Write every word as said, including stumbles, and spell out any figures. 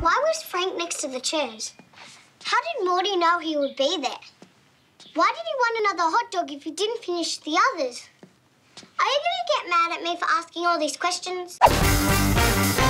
Why was Frank next to the chairs? How did Morty know he would be there? Why did he want another hot dog if he didn't finish the others? Are you going to get mad at me for asking all these questions?